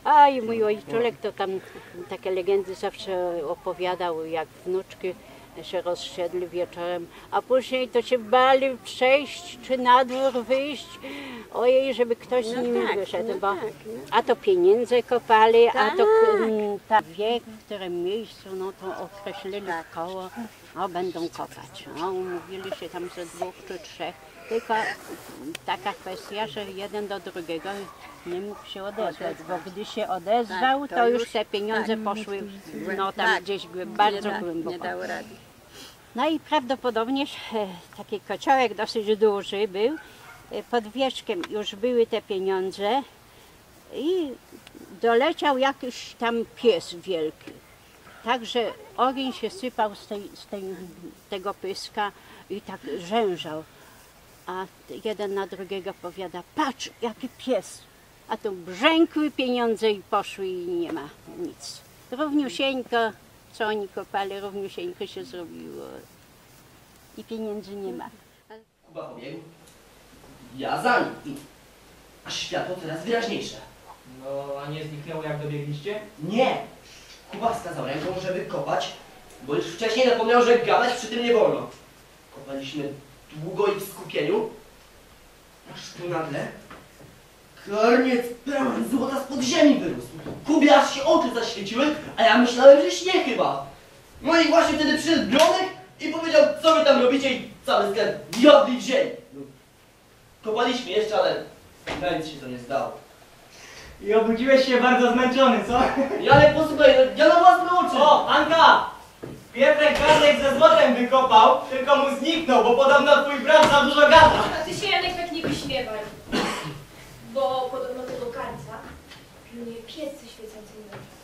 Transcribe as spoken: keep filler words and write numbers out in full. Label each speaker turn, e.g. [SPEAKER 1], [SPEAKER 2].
[SPEAKER 1] A i mój ojczulek to tam takie legendy zawsze opowiadał, jak wnuczki się rozsiedli wieczorem, a później to się bali przejść czy na dwór wyjść, ojej, żeby ktoś z
[SPEAKER 2] No
[SPEAKER 1] nimi
[SPEAKER 2] tak,
[SPEAKER 1] wyszedł,
[SPEAKER 2] no
[SPEAKER 1] bo
[SPEAKER 2] tak, no.
[SPEAKER 1] a to pieniądze kopali, a to
[SPEAKER 2] Tak.
[SPEAKER 1] ta wiek, w którym miejscu, no to określili w koło, o będą kopać. No, umówili się tam ze dwóch czy trzech, tylko taka kwestia, że jeden do drugiego nie mógł się odezwać, bo gdy się odezwał,
[SPEAKER 2] Tak, to
[SPEAKER 1] to już
[SPEAKER 2] już-
[SPEAKER 1] te pieniądze
[SPEAKER 2] tak.
[SPEAKER 1] poszły no tam
[SPEAKER 2] Tak.
[SPEAKER 1] gdzieś głę- bardzo
[SPEAKER 2] nie da,
[SPEAKER 1] głęboko.
[SPEAKER 2] Nie dało rady.
[SPEAKER 1] No i prawdopodobnie e, taki kociołek dosyć duży był, e, pod wierzchiem już były te pieniądze i doleciał jakiś tam pies wielki. Także ogień się sypał z, tej, z tej, tego pyska i tak rzężał. A jeden na drugiego powiada, patrz jaki pies. A tu brzękły pieniądze i poszły i nie ma nic. Równiusieńko, co oni kopali, równiusieńko się zrobiło. I pieniędzy nie ma.
[SPEAKER 3] Kuba pobiegł, ja za nim. A światło coraz wyraźniejsze.
[SPEAKER 4] No, a nie zniknęło jak dobiegliście?
[SPEAKER 3] Nie! Kuba wskazał ręką, żeby kopać, bo już wcześniej napomniał, że gadać przy tym nie wolno. Kopaliśmy długo i w skupieniu, aż tu nagle karniec pełen złota spod ziemi wyrósł. Kubie aż się oczy zaświeciły, a ja myślałem, że śnie chyba. No i właśnie wtedy przyszedł Gronek i powiedział, co wy tam robicie i cały sklep diabli wzięli. No, kopaliśmy jeszcze, ale na nic się to nie zdało.
[SPEAKER 4] I obudziłeś się bardzo zmęczony, co?
[SPEAKER 3] Janek, posłuchaj, no, ja na własne oczy!
[SPEAKER 4] O, Anka! Pietrek garnek ze złotem wykopał, tylko mu zniknął, bo podobno twój brat za dużo gada.
[SPEAKER 5] A ty się, Janek, tak nie wyśmiewaj. Bo podobno tego garnca pilnuje pies ze świecącej nocy.